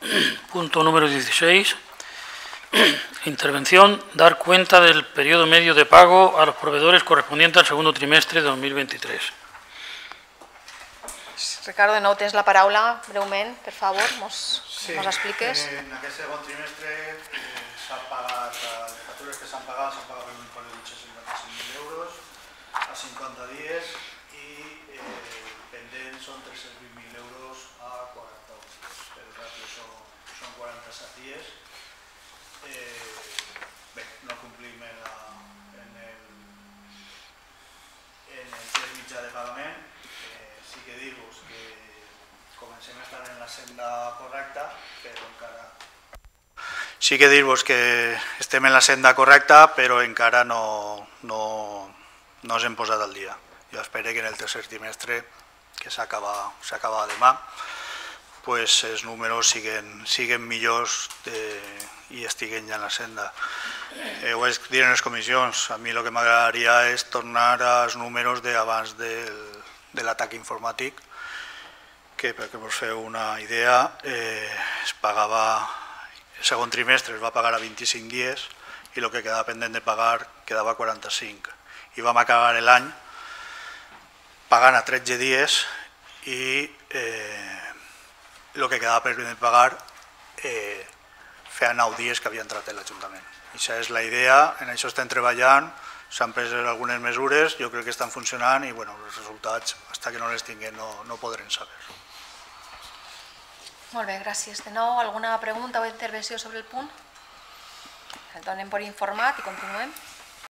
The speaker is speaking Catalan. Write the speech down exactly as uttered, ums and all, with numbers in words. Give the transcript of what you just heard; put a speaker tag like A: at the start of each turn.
A: Punto número dieciséis. Intervención, dar cuenta del periodo medio de pago a los proveedores correspondiente al segundo trimestre de dos mil veintitrés.
B: Ricardo, de nou tens la paraula breument, per favor, mos,
C: sí,
B: mos expliques.
C: En aquest segon trimestre eh, s'han pagat, les factures que s'han pagat s'han pagat per un import de vuit-cents cinquanta-cinc mil euros a cinquanta dies i eh, pendents són tres-cents vint mil euros a quaranta-un dies. Per ràtio són, són quaranta-set dies. Eh, bé, no complim en, la, en, el, en el temps mitjà de pagament. Eh, sí que dir-vos que comencem a estar en la senda correcta, però encara... Sí que dir-vos que estem en la senda correcta, però encara no, no, no ens hem posat al dia. Jo espero que en el tercer trimestre, que s'acaba s'acaba demà, pues els números siguen, siguen millors de, i estiguen ja en la senda. Eh, ho vaig dir en les comissions, a mi el que m'agradaria és tornar als números d'abans del, de l'atac informàtic, que perquè us feu una idea, eh, es pagava, el segon trimestre es va pagar a vint-i-cinc dies i el que quedava pendent de pagar quedava a quaranta-cinc. I vam acabar l'any pagant a tretze dies i eh, el que quedava pendent de pagar eh, feia nou dies que havia entrat en l'Ajuntament. Això és la idea, en això estem treballant, s'han pres algunes mesures, jo crec que estan funcionant i bueno, els resultats, fins que no les tinguem, no, no podrem saber.
B: Molt bé, gràcies. De nou, alguna pregunta o intervenció sobre el punt? El donem per informat i continuem.